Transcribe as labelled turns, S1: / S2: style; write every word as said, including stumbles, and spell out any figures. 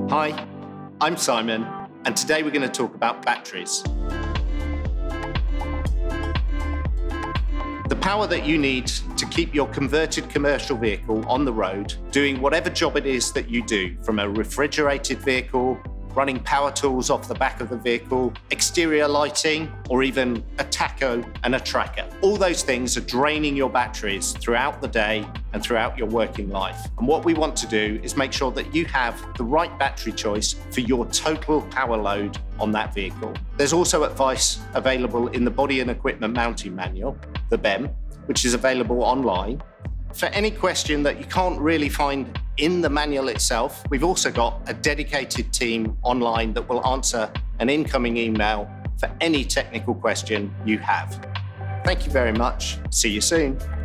S1: Hi, I'm Simon, and today we're going to talk about batteries. The power that you need to keep your converted commercial vehicle on the road, doing whatever job it is that you do, from a refrigerated vehicle, running power tools off the back of the vehicle, exterior lighting, or even a tacho and a tracker. All those things are draining your batteries throughout the day and throughout your working life. And what we want to do is make sure that you have the right battery choice for your total power load on that vehicle. There's also advice available in the Body and Equipment Mounting Manual, the B E M, which is available online. For any question that you can't really find in the manual itself, we've also got a dedicated team online that will answer an incoming email for any technical question you have. Thank you very much. See you soon.